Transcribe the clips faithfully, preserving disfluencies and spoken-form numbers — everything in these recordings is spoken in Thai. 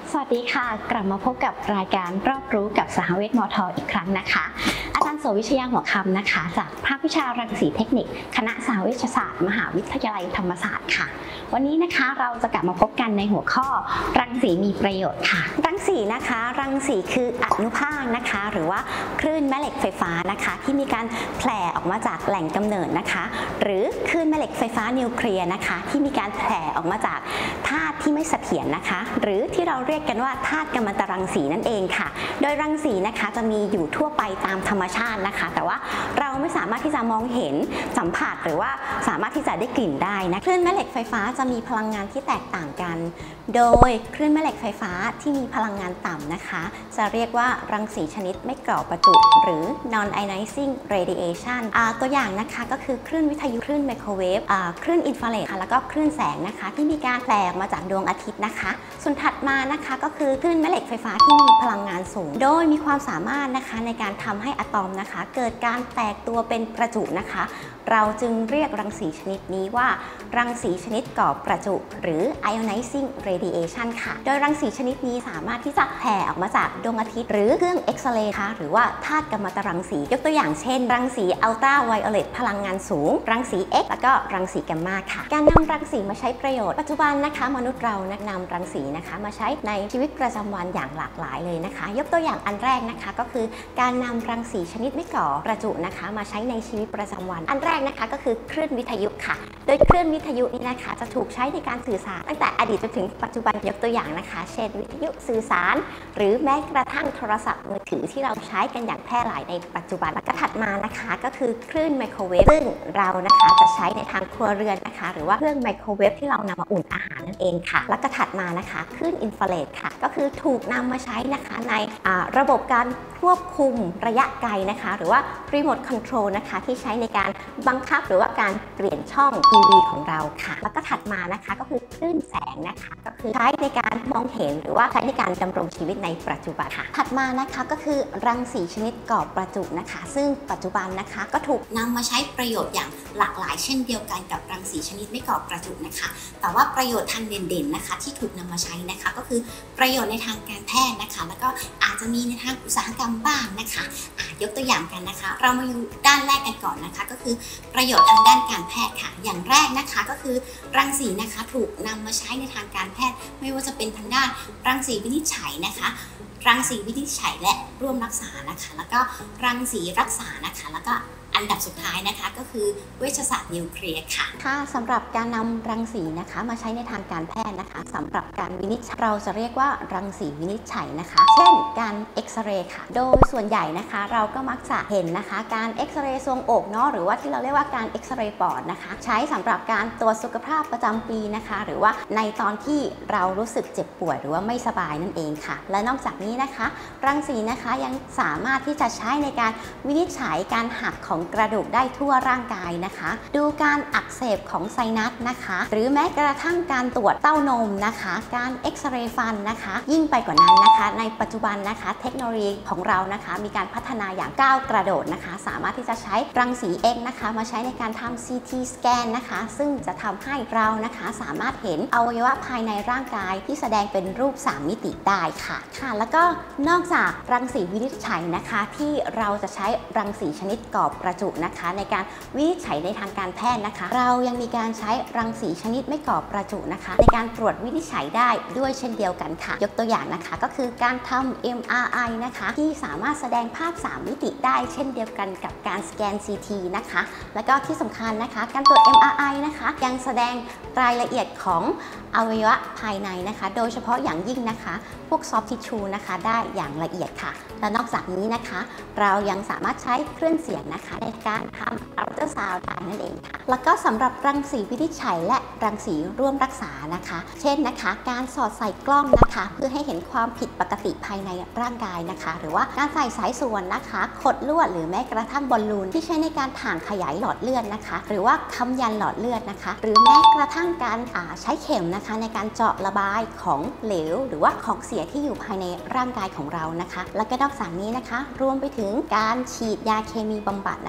สวัสดีค่ะกลับมาพบกับรายการรอบรู้กับสหเวชมทอีกครั้งนะคะอาจารย์โสวิชยาหัวคำนะคะจากภาควิชารังสีเทคนิคคณะสหเวชศาสตร์มหาวิทยาลัยธรรมศาสตร์ค่ะวันนี้นะคะเราจะกลับมาพบกันในหัวข้อรังสีมีประโยชน์ค่ะรังสีนะคะรังสีคืออนุภาคนะคะหรือว่าคลื่นแม่เหล็กไฟฟ้านะคะที่มีการแผ่ออกมาจากแหล่งกำเนิดนะคะหรือคลื่นแม่เหล็กไฟฟ้านิวเคลียร์นะคะที่มีการแผ่ออกมาจากธาตุที่ไม่เสถียรนะคะหรือที่เราเรียกกันว่าธาตุกัมมันตรังสีนั่นเองค่ะโดยรังสีนะคะจะมีอยู่ทั่วไปตามธรรมชาตินะคะแต่ว่าเราไม่สามารถที่จะมองเห็นสัมผัสหรือว่าสามารถที่จะได้กลิ่นได้นะคลื่นแม่เหล็กไฟฟ้าจะมีพลังงานที่แตกต่างกันโดยคลื่นแม่เหล็กไฟฟ้าที่มีพลังงานต่ำนะคะจะเรียกว่ารังสีชนิดไม่ก่อประจุหรือ non ionizing radiation ตัวอย่างนะคะก็คือคลื่นวิทยุคลื่นไมโครเวฟคลื่นอินฟราเรดค่ะแล้วก็คลื่นแสงนะคะที่มีการแผ่ออกมาจากดวงอาทิตย์นะคะส่วนถัดมานะคะก็คือคลื่นแม่เหล็กไฟฟ้าที่มีพลังงานสูงโดยมีความสามารถนะคะในการทำให้อะตอมนะคะเกิดการแตกตัวเป็นประจุนะคะเราจึงเรียกรังสีชนิดนี้ว่ารังสีชนิดก่อประจุหรือ ionizing radiation ค่ะโดยรังสีชนิดนี้สามารถที่จะแผ่ออกมาจากดวงอาทิตย์หรือเครื่องเอ็กซเรย์ค่ะหรือว่าธาตุกัมมันตรังสียกตัวอย่างเช่นรังสีอัลตราไวโอเลตพลังงานสูงรังสี X แล้วก็รังสีแกมมาค่ะการนำรังสีมาใช้ประโยชน์ปัจจุบันนะคะมนุษย์เรานำรังสีนะคะมาใช้ในชีวิตประจำวันอย่างหลากหลายเลยนะคะยกตัวอย่างอันแรกนะคะก็คือการนำรังสีชนิดไม่ก่อประจุนะคะมาใช้ในชีวิตประจำวันอันแรกนะคะก็คือคลื่นวิทยุค่ะโดยคลื่นวิทยุนี้นะคะจะถูกใช้ในการสื่อสารตั้งแต่อดีตจนถึงปัจจุบันยกตัวอย่างนะคะเช่นวิทยุสื่อสารหรือแม้กระทั่งโทรศัพท์มือถือที่เราใช้กันอย่างแพร่หลายในปัจจุบันและก็ถัดมานะคะก็คือคลื่นไมโครเวฟซึ่งเรานะคะจะใช้ในทางครัวเรือนนะคะหรือว่าเครื่องไมโครเวฟที่เรานำมาอุ่นอาหารนั่นเองค่ะและก็ถัดมานะคะคลื่นอินฟราเรดค่ะก็คือถูกนำมาใช้นะคะในระบบการควบคุมระยะไกลนะคะหรือว่ารีโมทคอนโทรลนะคะที่ใช้ในการบังคับหรือว่าการเปลี่ยนช่องทีวีของเราค่ะแล้วก็ถัดมานะคะก็คือคลื่นแสงนะคะก็คือใช้ในการมองเห็นหรือว่าใช้ในการดำรงชีวิตในปัจจุบันค่ะถัดมานะคะก็คือรังสีชนิดก่อประจุนะคะซึ่งปัจจุบันนะคะก็ถูกนำมาใช้ประโยชน์อย่างหลากหลายเช่นเดียวกันกับรังสีชนิดไม่ก่อประจุนะคะแต่ว่าประโยชน์ทางเด่นๆนะคะที่ถูกนำมาใช้นะคะก็คือประโยชน์ในทางการแพทย์นะคะแล้วก็อาจจะมีในทางอุตสาหกรรมบ้างนะคะยกตัวอย่างกันนะคะเรามาอยู่ด้านแรกกันก่อนนะคะก็คือประโยชน์ทางด้านการแพทย์ค่ะอย่างแรกนะคะก็คือรังสีนะคะถูกนำมาใช้ในทางการแพทย์ไม่ว่าจะเป็นทางด้านรังสีวินิจฉัยนะคะรังสีวินิจฉัยและร่วมรักษานะคะแล้วก็รังสีรักษานะคะแล้วก็อันดับสุดท้ายนะคะก็คือเวชศาสตร์นิวเคลียร์ค่ะค่ะสำหรับการนำรังสีนะคะมาใช้ในทางการแพทย์นะคะสำหรับการวินิจฉัยเราจะเรียกว่ารังสีวินิจฉัยนะคะเช่นการเอ็กซเรย์ค่ะโดยส่วนใหญ่นะคะเราก็มักจะเห็นนะคะการเอ็กซเรย์ทรวงอกเนาะหรือว่าที่เราเรียกว่าการเอ็กซเรย์ปอดนะคะใช้สำหรับการตรวจสุขภาพประจำปีนะคะหรือว่าในตอนที่เรารู้สึกเจ็บป่วยหรือว่าไม่สบายนั่นเองค่ะและนอกจากนี้นะคะรังสีนะคะยังสามารถที่จะใช้ในการวินิจฉัยการหักของกระดูกได้ทั่วร่างกายนะคะดูการอักเสบของไซนัสนะคะหรือแม้กระทั่งการตรวจเต้านมนะคะการเอ็กซเรย์ฟันนะคะยิ่งไปกว่านั้นนะคะในปัจจุบันนะคะเทคโนโลยีของเรานะคะมีการพัฒนาอย่างก้าวกระโดดนะคะสามารถที่จะใช้รังสี X นะคะมาใช้ในการทำ ซี ที สแกนนะคะซึ่งจะทำให้เรานะคะสามารถเห็นอวัยวะภายในร่างกายที่แสดงเป็นรูปสามมิติได้ค่ะค่ะแล้วก็นอกจากรังสีวินิจฉัยนะคะที่เราจะใช้รังสีชนิดก่อประจุนะคะในการวินิจฉัยในทางการแพทย์นะคะเรายังมีการใช้รังสีชนิดไม่ก่อประจุนะคะในการตรวจวินิจฉัยได้ด้วยเช่นเดียวกันค่ะยกตัวอย่างนะคะก็คือการทำ เอ็ม อาร์ ไอ นะคะที่สามารถแสดงภาพสามมิติได้เช่นเดียวกันกับการสแกน ซี ที นะคะแล้วก็ที่สำคัญนะคะการตรวจ เอ็ม อาร์ ไอ นะคะยังแสดงรายละเอียดของอวัยวะภายในนะคะโดยเฉพาะอย่างยิ่งนะคะพวกซอฟต์ทิชชูนะคะได้อย่างละเอียดค่ะและนอกจากนี้นะคะเรายังสามารถใช้เครื่องเสียงนะคะในการทำอัลตราซาวด์ได้นั่นเองค่ะแล้วก็สำหรับรังสีวินิจฉัยและรังสีร่วมรักษานะคะเช่นนะคะการสอดใส่กล้องนะคะเพื่อให้เห็นความผิดปกติภายในร่างกายนะคะหรือว่าการใส่สายส่วนนะคะขดลวดหรือแม้กระทั่งบอลลูนที่ใช้ในการถ่างขยายหลอดเลือดนะคะหรือว่าค้ำยันหลอดเลือดนะคะหรือแม้กระทั่งการใช้เข็มนะคะในการเจาะระบายของเหลวหรือว่าของเสียที่อยู่ภายในร่างกายของเรานะคะและก็นอกจากนี้นะคะรวมไปถึงการฉีดยาเคมีบำบัดนะคะ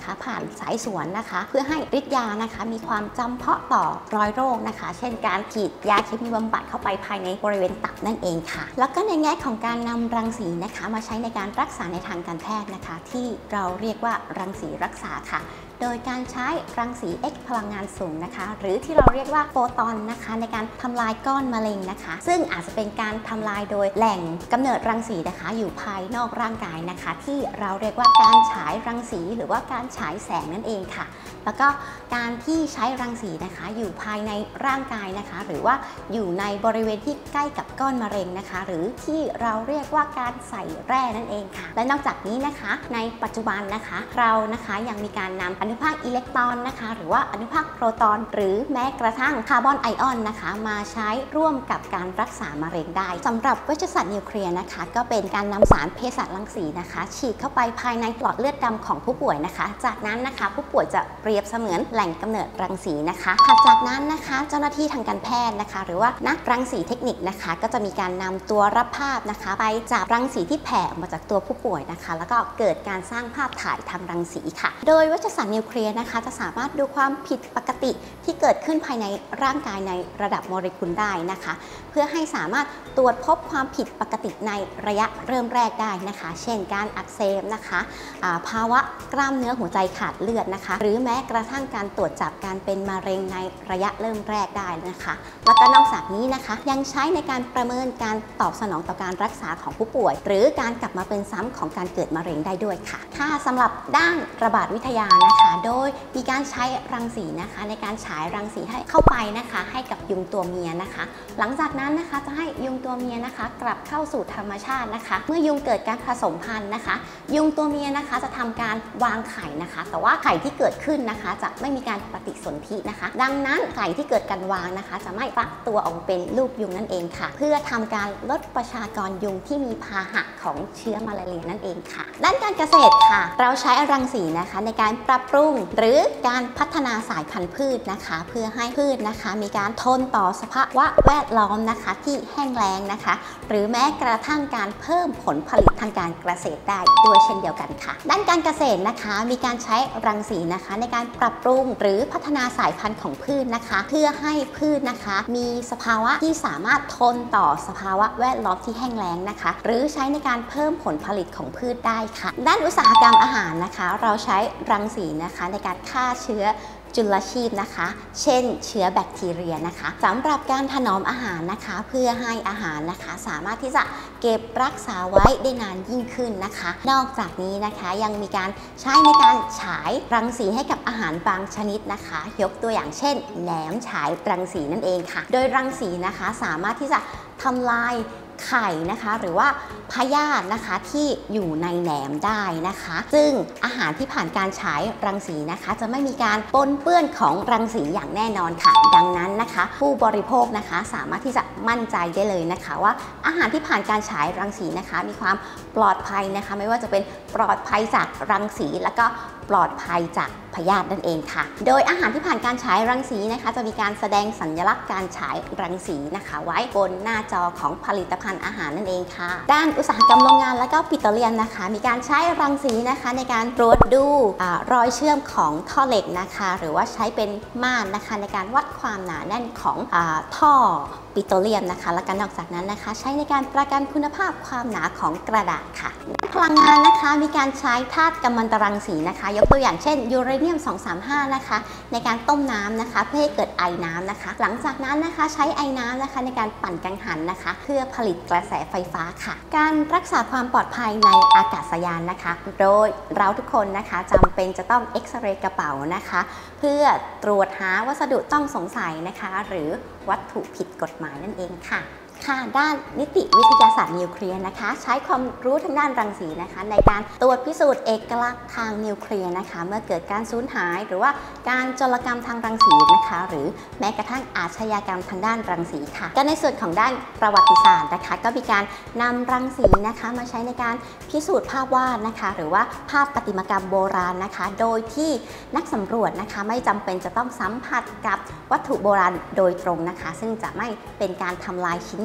นะคะผ่านสายสวนนะคะเพื่อให้ฤทธิ์ยานะคะมีความจำเพาะต่อรอยโรคนะคะเช่นการฉีดยาเคมีบำบัดเข้าไปภายในบริเวณตับนั่นเองค่ะแล้วก็ในแง่ของการนำรังสีนะคะมาใช้ในการรักษาในทางการแพทย์นะคะที่เราเรียกว่ารังสีรักษาค่ะโดยการใช้รังสี X พลังงานสูงนะคะหรือที่เราเรียกว่าโฟตอนนะคะในการทำลายก้อนมะเร็งนะคะซึ่งอาจจะเป็นการทำลายโดยแหล่งกำเนิดรังสีนะคะอยู่ภายนอกร่างกายนะคะที่เราเรียกว่าการฉายรังสีหรือว่าการฉายแสงนั่นเองค่ะแล้วก็การที่ใช้รังสีนะคะอยู่ภายในร่างกายนะคะหรือว่าอยู่ในบริเวณที่ใกล้กับก้อนมะเร็งนะคะหรือที่เราเรียกว่าการใส่แร่นั่นเองค่ะและนอกจากนี้นะคะในปัจจุบันนะคะเรานะคะยังมีการนำอนุภาคอิเล็กตรอนนะคะหรือว่าอนุภาคโปรตอนหรือแม้กระทั่งคาร์บอนไอออนนะคะมาใช้ร่วมกับการรักษามะเร็งได้สำหรับเวชศาสตร์นิวเคลียร์นะคะก็เป็นการนำสารเภสัชรังสีนะคะฉีดเข้าไปภายในหลอดเลือดดำของผู้ป่วยนะคะจากนั้นนะคะผู้ป่วยจะเปรียบเสมือนแหล่งกำเนิดรังสีนะคะถัดจากนั้นนะคะเจ้าหน้าที่ทางการแพทย์นะคะหรือว่านักรังสีเทคนิคนะคะก็จะมีการนำตัวรับภาพนะคะไปจับรังสีที่แผ่ออกมาจากตัวผู้ป่วยนะคะแล้วก็เกิดการสร้างภาพถ่ายทางรังสีค่ะโดยเวชศาสตร์นิวเคลียร์นะคะจะสามารถดูความผิดปกติที่เกิดขึ้นภายในร่างกายในระดับโมเลกุลได้นะคะเพื่อให้สามารถตรวจพบความผิดปกติในระยะเริ่มแรกได้นะคะเช่นการอักเสบนะคะภาวะกล้ามเนื้อหัวใจขาดเลือดนะคะหรือแม้กระทั่งการตรวจจับการเป็นมะเร็งในระยะเริ่มแรกได้นะคะแล้วก็นอกจากนี้นะคะยังใช้ในการประเมินการตอบสนองต่อการรักษาของผู้ป่วยหรือการกลับมาเป็นซ้ำของการเกิดมะเร็งได้ด้วยค่ะค่ะสำหรับด้านระบาดวิทยานะคะโดยมีการใช้รังสีนะคะในการฉายรังสีให้เข้าไปนะคะให้กับยุงตัวเมียนะคะหลังจากนั้นนะคะจะให้ยุงตัวเมียนะคะกลับเข้าสู่ธรรมชาตินะคะเมื่อยุงเกิดการผสมพันธุ์นะคะยุงตัวเมียนะคะจะทำการวางไข่นะคะแต่ว่าไข่ที่เกิดขึ้นนะคะจะไม่มีการปฏิสนธินะคะดังนั้นไข่ที่เกิดการวางนะคะจะไม่ฟักตัวออกเป็นลูกยุงนั่นเองค่ะเพื่อทำการลดประชากรยุงที่มีพาหะของเชื้อมาลาเรียนั่นเองค่ะด้านการเกษตรค่ะเราใช้รังสีนะคะในการปรับปรุงหรือการพัฒนาสายพันธุ์พืชนะคะเพื่อให้พืชนะคะมีการทนต่อสภาวะแวดล้อมนะคะที่แห้งแล้งนะคะหรือแม้กระทั่งการเพิ่มผลผลิตทางการเกษตรได้ด้วยเช่นเดียวกันค่ะด้านการเกษตรนะคะมีการใช้รังสีนะคะในการปรับปรุงหรือพัฒนาสายพันธุ์ของพืชนะคะเพื่อให้พืชนะคะมีสภาวะที่สามารถทนต่อสภาวะแวดล้อมที่แห้งแล้งนะคะหรือใช้ในการเพิ่มผลผลิตของพืชได้ค่ะด้านอุตสาหกรรมอาหารนะคะเราใช้รังสีนะคะในการฆ่าเชื้อจุลชีพนะคะเช่นเชื้อแบคทีเรียนะคะสำหรับการถนอมอาหารนะคะเพื่อให้อาหารนะคะสามารถที่จะเก็บรักษาไว้ได้นานยิ่งขึ้นนะคะนอกจากนี้นะคะยังมีการใช้ในการฉายรังสีให้กับอาหารบางชนิดนะคะยกตัวอย่างเช่นแหนมฉายรังสีนั่นเองค่ะโดยรังสีนะคะสามารถที่จะทำลายไข่นะคะหรือว่าพยาธินะคะที่อยู่ในแหนมได้นะคะซึ่งอาหารที่ผ่านการฉายรังสีนะคะจะไม่มีการปนเปื้อนของรังสีอย่างแน่นอนค่ะดังนั้นนะคะผู้บริโภคนะคะสามารถที่จะมั่นใจได้เลยนะคะว่าอาหารที่ผ่านการฉายรังสีนะคะมีความปลอดภัยนะคะไม่ว่าจะเป็นปลอดภัยจากรังสีแล้วก็ปลอดภัยจากพยาธินั่นเองค่ะโดยอาหารที่ผ่านการฉายรังสีนะคะจะมีการแสดงสัญลักษณ์การฉายรังสีนะคะไว้บนหน้าจอของผลิตภัณฑ์อาหารนั่นเองค่ะด้านอุตสาหกรรมโรงงานและก็ปิโตรเลียมนะคะมีการใช้รังสีนะคะในการตรวจดูรอยเชื่อมของท่อเหล็กนะคะหรือว่าใช้เป็นม่านนะคะในการวัดความหนาแน่นของท่อปิโตรเลียมนะคะและการนอกจากนั้นนะคะใช้ในการประกันคุณภาพความหนาของกระดาษค่ะพลังงานนะคะมีการใช้ธาตุกัมมันตรังสีนะคะยกตัวอย่างเช่นยูเรเนียมสองสามห้านะคะในการต้มน้ำนะคะเพื่อให้เกิดไอน้ำนะคะหลังจากนั้นนะคะใช้ไอน้ำนะคะในการปั่นกังหันนะคะเพื่อผลิตกระแสไฟฟ้าค่ะการรักษาความปลอดภัยในอากาศยานนะคะโดยเราทุกคนนะคะจำเป็นจะต้องเอ็กซเรย์กระเป๋านะคะเพื่อตรวจหาวัสดุต้องสงสัยนะคะหรือวัตถุผิดกฎหมายนั่นเองค่ะค่ะด้านนิติวิทยาศาสตร์นิวเคลียร์นะคะใช้ความรู้ทางด้านรังสีนะคะในการตรวจพิสูจน์เอกลักษณ์ทางนิวเคลียร์นะคะเมื่อเกิดการสูญหายหรือว่าการโจรกรรมทางรังสีนะคะหรือแม้กระทั่งอาชญากรรมทางด้านรังสีค่ะก็ในส่วนของด้านประวัติศาสตร์นะคะก็มีการนำรังสีนะคะมาใช้ในการพิสูจน์ภาพวาดนะคะหรือว่าภาพประติมากรรมโบราณนะคะโดยที่นักสำรวจนะคะไม่จำเป็นจะต้องสัมผัสกับวัตถุโบราณโดยตรงนะคะซึ่งจะไม่เป็นการทำลายชิ้นง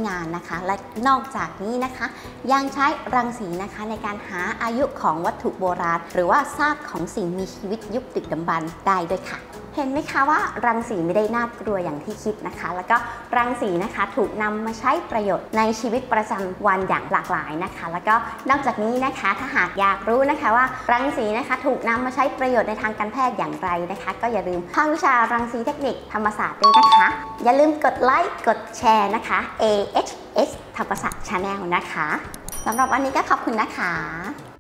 นานนะคะและนอกจากนี้นะคะยังใช้รังสีนะคะในการหาอายุของวัตถุโบราณหรือว่าซากของสิ่งมีชีวิตยุคดึกดำบรรพ์ได้ด้วยค่ะเห็นไหมคะว่ารังสีไม่ได้น่ากลัวอย่างที่คิดนะคะแล้วก็รังสีนะคะถูกนำมาใช้ประโยชน์ในชีวิตประจำวันอย่างหลากหลายนะคะแล้วก็นอกจากนี้นะคะถ้าหากอยากรู้นะคะว่ารังสีนะคะถูกนำมาใช้ประโยชน์ในทางการแพทย์อย่างไรนะคะก็อย่าลืมภาควิชารังสีเทคนิคธรรมศาสตร์ด้วยนะคะอย่าลืมกดไลค์กดแชร์นะคะ เอ เอช เอส ธรรมศาสตร์ Channel นะคะสำหรับวันนี้ก็ขอบคุณนะคะ